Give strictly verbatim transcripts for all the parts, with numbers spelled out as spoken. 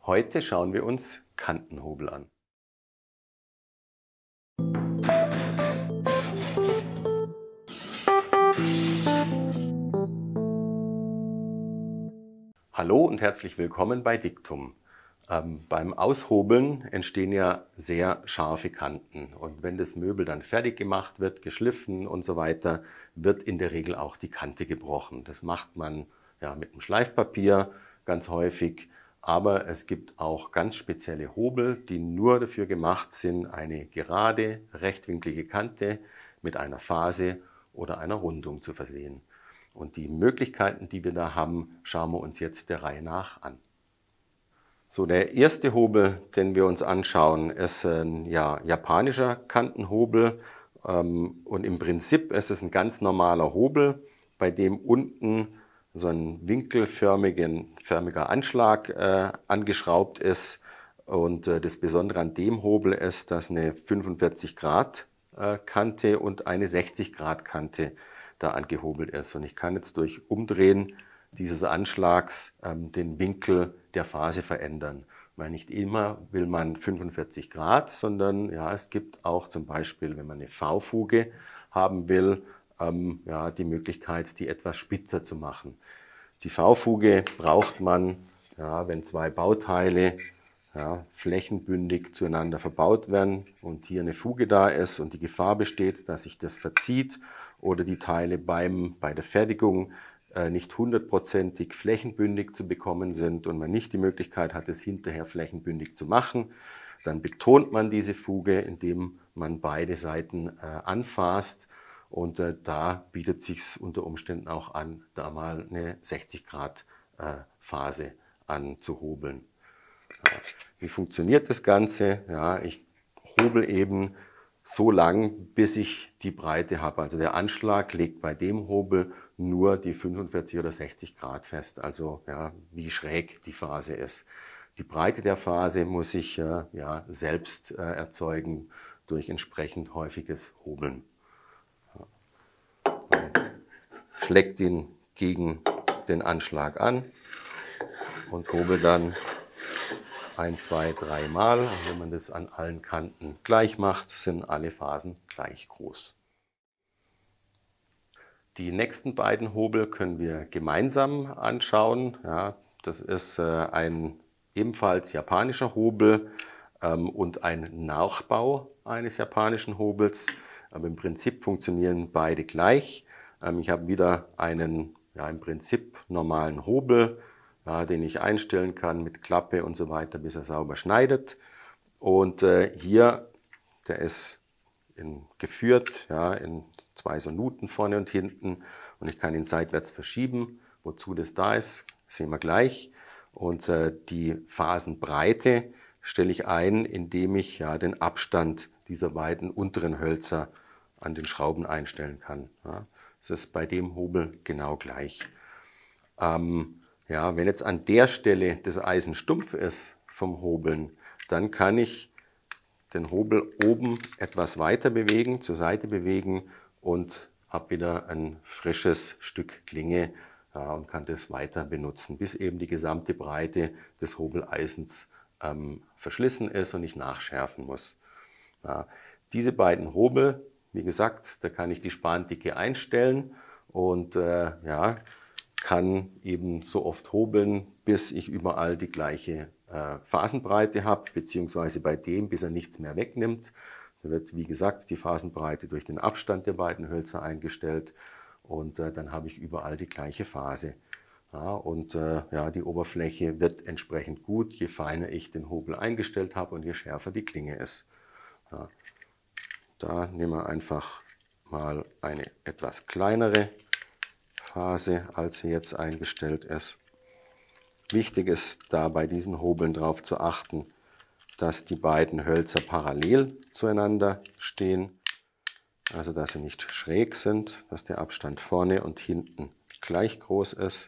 Heute schauen wir uns Kantenhobel an. Hallo und herzlich willkommen bei Dictum. Ähm, beim Aushobeln entstehen ja sehr scharfe Kanten und wenn das Möbel dann fertig gemacht wird, geschliffen und so weiter, wird in der Regel auch die Kante gebrochen. Das macht man ja mit einem Schleifpapier ganz häufig, aber es gibt auch ganz spezielle Hobel, die nur dafür gemacht sind, eine gerade, rechtwinklige Kante mit einer Phase oder einer Rundung zu versehen. Und die Möglichkeiten, die wir da haben, schauen wir uns jetzt der Reihe nach an. So, der erste Hobel, den wir uns anschauen, ist ein ja, japanischer Kantenhobel. Ähm, und im Prinzip ist es ein ganz normaler Hobel, bei dem unten so ein winkelförmiger Anschlag äh, angeschraubt ist. Und äh, das Besondere an dem Hobel ist, dass eine fünfundvierzig Grad äh, Kante und eine sechzig Grad Kante da angehobelt ist. Und ich kann jetzt durch Umdrehen dieses Anschlags ähm, den Winkel der Phase verändern. Weil nicht immer will man fünfundvierzig Grad, sondern ja, es gibt auch zum Beispiel, wenn man eine V-Fuge haben will, ähm, ja, die Möglichkeit, die etwas spitzer zu machen. Die V-Fuge braucht man, ja, wenn zwei Bauteile ja, flächenbündig zueinander verbaut werden und hier eine Fuge da ist und die Gefahr besteht, dass sich das verzieht oder die Teile beim, bei der Fertigung äh, nicht hundertprozentig flächenbündig zu bekommen sind und man nicht die Möglichkeit hat, es hinterher flächenbündig zu machen, dann betont man diese Fuge, indem man beide Seiten äh, anfasst und äh, da bietet es sich unter Umständen auch an, da mal eine sechzig Grad äh, Phase anzuhobeln. Wie funktioniert das Ganze? Ja, ich hobel eben so lang, bis ich die Breite habe. Also der Anschlag legt bei dem Hobel nur die fünfundvierzig oder sechzig Grad fest, also ja, wie schräg die Phase ist. Die Breite der Phase muss ich äh, ja, selbst äh, erzeugen durch entsprechend häufiges Hobeln. Schlägt ihn gegen den Anschlag an und hobel dann ein, zwei, drei Mal. Und wenn man das an allen Kanten gleich macht, sind alle Phasen gleich groß. Die nächsten beiden Hobel können wir gemeinsam anschauen. Ja, das ist äh, ein ebenfalls japanischer Hobel ähm, und ein Nachbau eines japanischen Hobels. Aber im Prinzip funktionieren beide gleich. Ähm, ich habe wieder einen ja, im Prinzip normalen Hobel, ja, den ich einstellen kann mit Klappe und so weiter, bis er sauber schneidet. Und äh, hier, der ist in, geführt, ja, in zwei so Nuten vorne und hinten und ich kann ihn seitwärts verschieben. Wozu das da ist, sehen wir gleich. Und äh, die Phasenbreite stelle ich ein, indem ich ja, den Abstand dieser beiden unteren Hölzer an den Schrauben einstellen kann. Ja, das ist bei dem Hobel genau gleich. Ähm, Ja, wenn jetzt an der Stelle das Eisen stumpf ist vom Hobeln, dann kann ich den Hobel oben etwas weiter bewegen, zur Seite bewegen und habe wieder ein frisches Stück Klinge ja, und kann das weiter benutzen, bis eben die gesamte Breite des Hobeleisens ähm, verschlissen ist und ich nachschärfen muss. Ja, diese beiden Hobel, wie gesagt, da kann ich die Spandicke einstellen und äh, ja, kann eben so oft hobeln, bis ich überall die gleiche äh, Phasenbreite habe, beziehungsweise bei dem, bis er nichts mehr wegnimmt. Da wird, wie gesagt, die Phasenbreite durch den Abstand der beiden Hölzer eingestellt und äh, dann habe ich überall die gleiche Phase. Ja, und äh, ja, die Oberfläche wird entsprechend gut, je feiner ich den Hobel eingestellt habe und je schärfer die Klinge ist. Ja, da nehmen wir einfach mal eine etwas kleinere Phase, als sie jetzt eingestellt ist. Wichtig ist da bei diesen Hobeln darauf zu achten, dass die beiden Hölzer parallel zueinander stehen, also dass sie nicht schräg sind, dass der Abstand vorne und hinten gleich groß ist.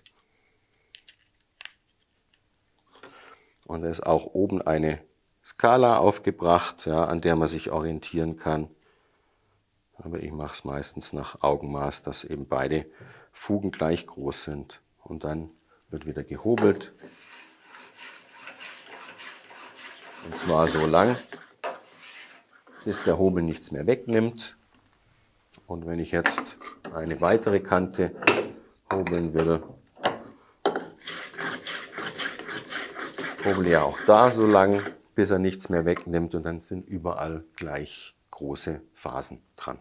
Und es ist auch oben eine Skala aufgebracht, ja, an der man sich orientieren kann. Aber ich mache es meistens nach Augenmaß, dass eben beide Fugen gleich groß sind. Und dann wird wieder gehobelt. Und zwar so lang, bis der Hobel nichts mehr wegnimmt. Und wenn ich jetzt eine weitere Kante hobeln will, hobel ja auch da so lang, bis er nichts mehr wegnimmt, und dann sind überall gleich große Fasen dran.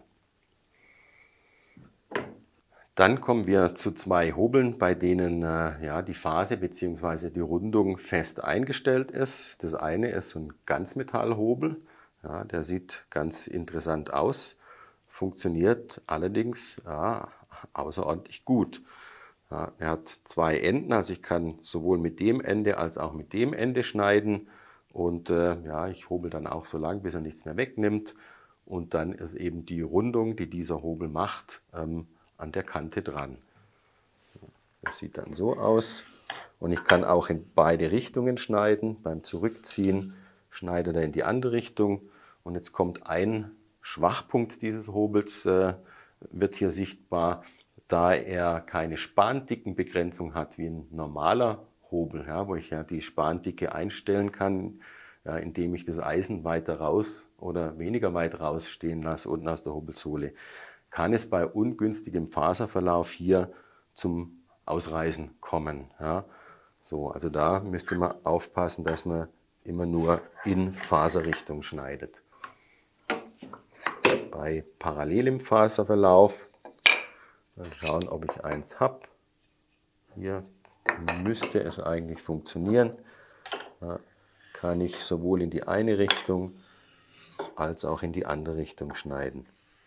Dann kommen wir zu zwei Hobeln, bei denen äh, ja, die Phase bzw. die Rundung fest eingestellt ist. Das eine ist so ein Ganzmetallhobel, ja, der sieht ganz interessant aus, funktioniert allerdings ja, außerordentlich gut. Ja, er hat zwei Enden, also ich kann sowohl mit dem Ende als auch mit dem Ende schneiden, und äh, ja, ich hobel dann auch so lang, bis er nichts mehr wegnimmt, und dann ist eben die Rundung, die dieser Hobel macht, ähm, an der Kante dran. Das sieht dann so aus, und ich kann auch in beide Richtungen schneiden. Beim Zurückziehen schneidet er in die andere Richtung, und jetzt kommt ein Schwachpunkt dieses Hobels, äh, wird hier sichtbar, da er keine Spandickenbegrenzung hat wie ein normaler Hobel, ja, wo ich ja die Spandicke einstellen kann, ja, indem ich das Eisen weiter raus oder weniger weit rausstehen lasse unten aus der Hobelsohle, kann es bei ungünstigem Faserverlauf hier zum Ausreißen kommen. Ja. So, also da müsste man aufpassen, dass man immer nur in Faserrichtung schneidet. Bei parallelem Faserverlauf, mal schauen, ob ich eins habe. Hier müsste es eigentlich funktionieren. Ja, kann ich sowohl in die eine Richtung als auch in die andere Richtung schneiden.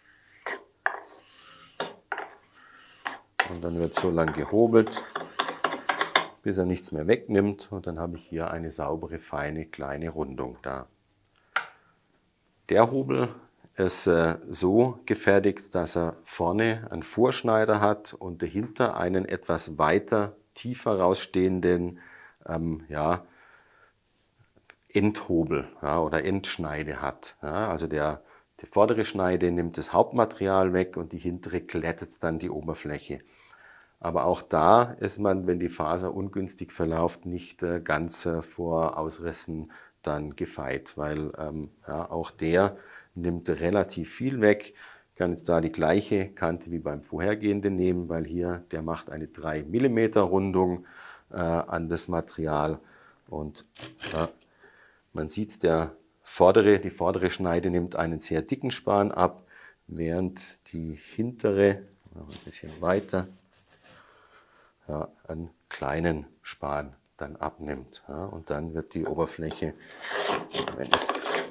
Und dann wird so lang gehobelt, bis er nichts mehr wegnimmt, und dann habe ich hier eine saubere, feine, kleine Rundung da. Der Hobel ist äh, so gefertigt, dass er vorne einen Vorschneider hat und dahinter einen etwas weiter, tiefer rausstehenden ähm, ja, Endhobel, ja, oder Endschneide hat. Ja, also der, die vordere Schneide nimmt das Hauptmaterial weg und die hintere glättet dann die Oberfläche. Aber auch da ist man, wenn die Faser ungünstig verläuft, nicht äh, ganz äh, vor Ausrissen dann gefeit, weil ähm, ja, auch der nimmt relativ viel weg. Ich kann jetzt da die gleiche Kante wie beim vorhergehenden nehmen, weil hier der macht eine drei Millimeter Rundung äh, an das Material, und ja, man sieht, der vordere, die vordere Schneide nimmt einen sehr dicken Span ab, während die hintere, ein bisschen weiter, ja, einen kleinen Span dann abnimmt. Ja, und dann wird die Oberfläche, wenn ich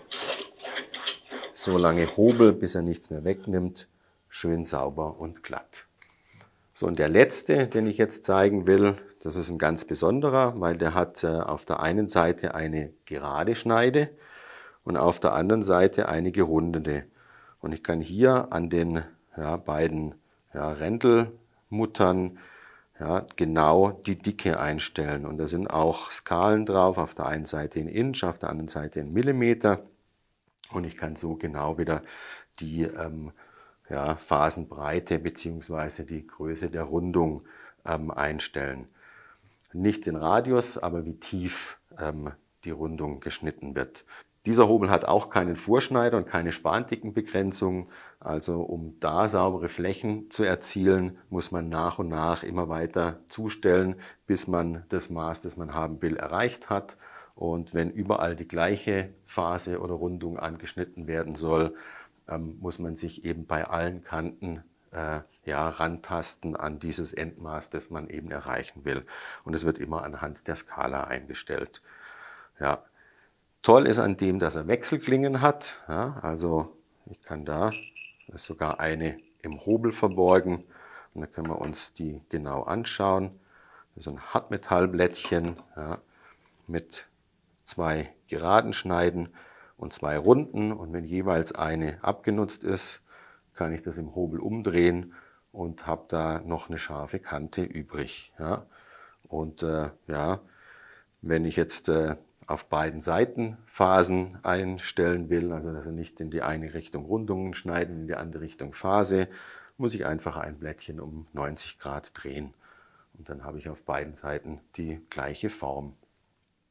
so lange hobel, bis er nichts mehr wegnimmt, schön sauber und glatt. So, und der letzte, den ich jetzt zeigen will, das ist ein ganz besonderer, weil der hat äh, auf der einen Seite eine gerade Schneide und auf der anderen Seite eine gerundete. Und ich kann hier an den ja, beiden ja, Rändelmuttern ja, genau die Dicke einstellen. Und da sind auch Skalen drauf, auf der einen Seite in Inch, auf der anderen Seite in Millimeter. Und ich kann so genau wieder die ähm, ja, Phasenbreite bzw. die Größe der Rundung ähm, einstellen. Nicht den Radius, aber wie tief ähm, die Rundung geschnitten wird. Dieser Hobel hat auch keinen Vorschneider und keine Spandickenbegrenzung. Also um da saubere Flächen zu erzielen, muss man nach und nach immer weiter zustellen, bis man das Maß, das man haben will, erreicht hat. Und wenn überall die gleiche Phase oder Rundung angeschnitten werden soll, ähm, muss man sich eben bei allen Kanten äh, ja, rantasten an dieses Endmaß, das man eben erreichen will. Und es wird immer anhand der Skala eingestellt. Ja. Toll ist an dem, dass er Wechselklingen hat. Ja, also ich kann da, da ist sogar eine im Hobel verborgen. Und da können wir uns die genau anschauen. Das ist ein Hartmetallblättchen, ja, mit zwei geraden Schneiden und zwei runden. Und wenn jeweils eine abgenutzt ist, kann ich das im Hobel umdrehen und habe da noch eine scharfe Kante übrig. Ja. Und äh, ja, wenn ich jetzt äh, auf beiden Seiten Phasen einstellen will, also dass er nicht in die eine Richtung Rundungen schneiden, in die andere Richtung Phase, muss ich einfach ein Blättchen um neunzig Grad drehen. Und dann habe ich auf beiden Seiten die gleiche Form.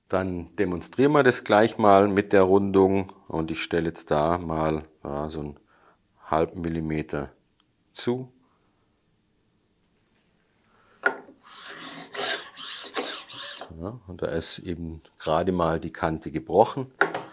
Dann demonstrieren wir das gleich mal mit der Rundung und ich stelle jetzt da mal ja, so einen halben Millimeter zu. Ja, und da ist eben gerade mal die Kante gebrochen.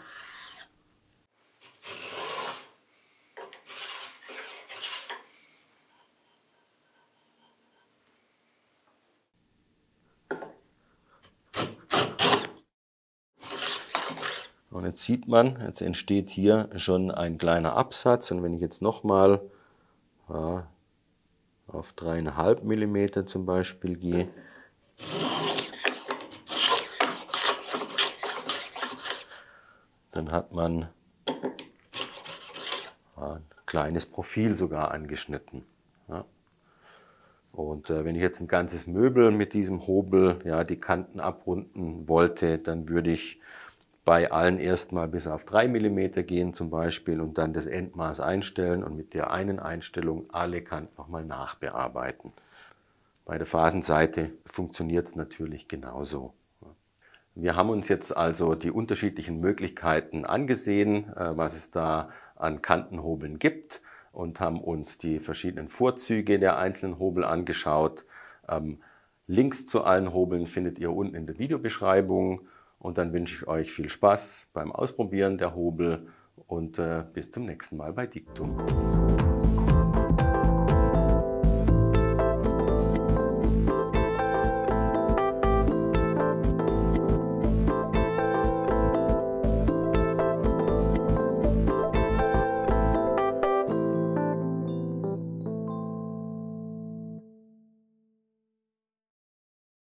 Und jetzt sieht man, jetzt entsteht hier schon ein kleiner Absatz. Und wenn ich jetzt nochmal ja, auf drei Komma fünf Millimeter zum Beispiel gehe, dann hat man ja, ein kleines Profil sogar angeschnitten. Ja. Und äh, wenn ich jetzt ein ganzes Möbel mit diesem Hobel ja, die Kanten abrunden wollte, dann würde ich bei allen erstmal bis auf drei Millimeter gehen zum Beispiel und dann das Endmaß einstellen und mit der einen Einstellung alle Kanten nochmal nachbearbeiten. Bei der Phasenseite funktioniert es natürlich genauso. Wir haben uns jetzt also die unterschiedlichen Möglichkeiten angesehen, was es da an Kantenhobeln gibt und haben uns die verschiedenen Vorzüge der einzelnen Hobel angeschaut. Links zu allen Hobeln findet ihr unten in der Videobeschreibung und dann wünsche ich euch viel Spaß beim Ausprobieren der Hobel und bis zum nächsten Mal bei Dictum.